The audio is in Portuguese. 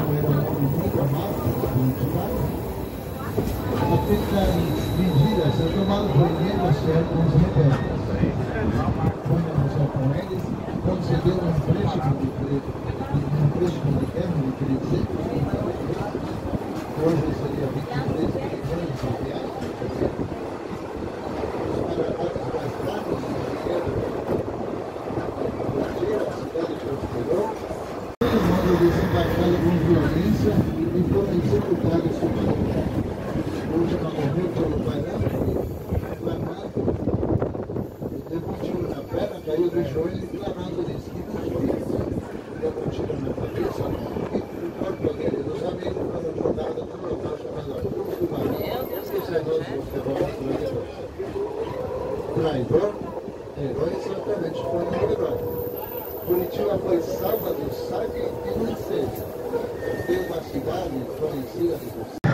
era um homem muito amado, muito amado. Apenas mentiras, eu tomava dinheiro certo com os rebeldes. Foi negociar com eles, concedeu um empréstimo de terra, de 300 hoje seria 23 milhões de reais. Os maragatos mais fracos do dinheiro, a cidade prosperou. Todo mundo desembarcado com violência e foram executados sobre hoje uma morreu pelo parâmetro, clamando, levou um tiro na perna, caiu do joelho e clamando de esquina de vida. Levou um tiro na cabeça e o corpo dele dos amigos foram jogados num local chamado Cruz do Barão. Esse é nosso traidor, herói, certamente foi um herói. Curitiba foi salva do saque e do incêndio. Tem uma cidade conhecida de